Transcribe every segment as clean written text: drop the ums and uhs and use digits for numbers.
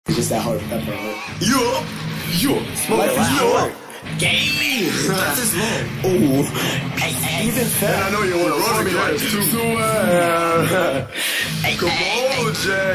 It's just that hard pepper. Yo, Life is short. Gaming. That's his name. Ooh, even fat. And I know you want to run me that too. Come on,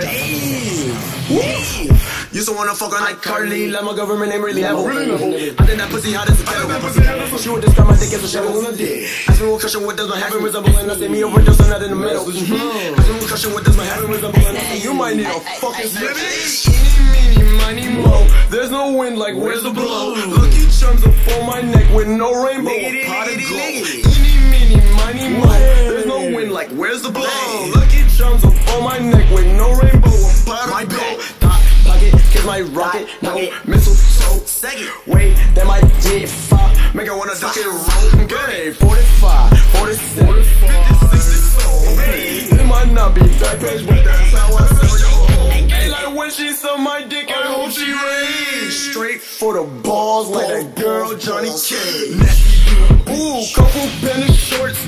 Jay. Used to wanna fuck her like Carly, like my government ain't really level. I think that pussy hot as a kettle. She would describe my dick as a shovel on a dick. Ask me what cushion, what does my habit resemble? And I say me overdose and not in the middle. Ask me what cushion, what does my habit resemble? And I say you might need a fucking slippage. Eeny, meeny, miny, mo. There's no wind, like where's the blow? Lucky charms up on my neck with no rainbow. Pot of gold. Eeny, meeny, miny, mo. There's no wind, like where's the blow? Lucky charms up on my neck with no rainbow. Pot of gold. Kiss my rocket, no missile, so second. Wait, that might get far. Make her wanna duck and roll. Okay, 45, 47, 50, 60, so hey. It might not be back page, but that's how I sell your hoe. Hey, like when she suck my dick, I hope she raised straight for the balls, like that girl Johnny K. Ooh, couple penny shorts,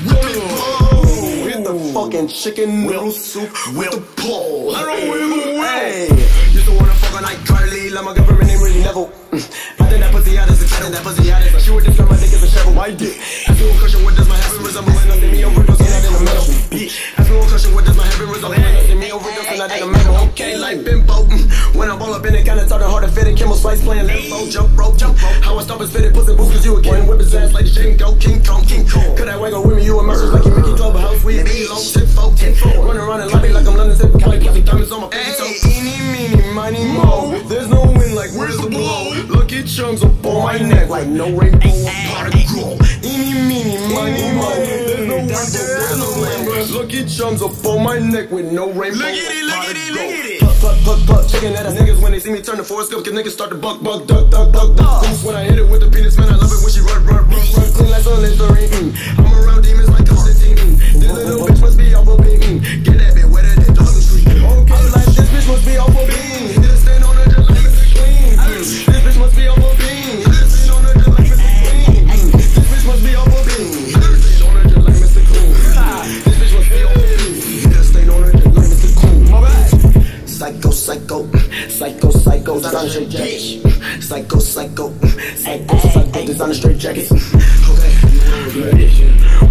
hit the fucking chicken noodle soup with the pole. I don't wiggle away. Used to wanna fuck her like Carly, like my government ain't really level. I think that pussy hot as a kettle, that pussy hot as a. She would describe my dick as a shovel. My dick. Ask me what cushion, what does my habit resemble? And I say me overdose and not in the middle. Bitch. Ask me what cushion, what does my habit resemble? And I say me overdose and not in the middle. Okay, like bimbo. When I'm all up in it, kinda talking hard to fit it. Kimmel Spice playing limbo, jump rope. How I stop is fitted, pussy boots, cause you again. Whip his ass like the Jingo, King Kong. Could that waggle with me? You immersive like you Mickey Clubhouse. We be long, 10-4. Running around and lobby like I'm London, sipping Cali, putting diamonds on my pinky toe. Eeny, meeny, miny, mo. There's no wind, like where's the blow? Lucky chums up on my neck, like no rainbow, pot of gold. Eeny, meeny, miny, mo. There's no wind, there's no rainbow. Lucky chums up on my neck with no rainbow, pot of gold. Pluck, chicken at us niggas when they see me turn the forest up, cause niggas start to buck, duck. When I hit it with the penis, man, I love it when she run, clean like some Listerine. I'm around demons like Constantine. This little bitch must be off of bean. Get that bitch wetter than dog street. Okay, like this bitch must be off of bean. Just stand on her just like Mr. Clean. This bitch must be off of bean. Just stand on her just like Mr. Clean. This bitch must be off of bean. Just stand on her just like Mr. Clean. This bitch must be off of bean. Just stand on her just like Mr. Clean. My bad. Psycho, designer straight jackets. Psycho, designer straight jackets. Okay.